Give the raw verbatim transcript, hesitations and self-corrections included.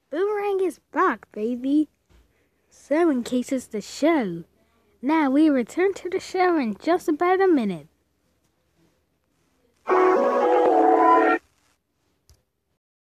Boomerang is back, baby. So in case it's the show. Now we return to the show in just about a minute.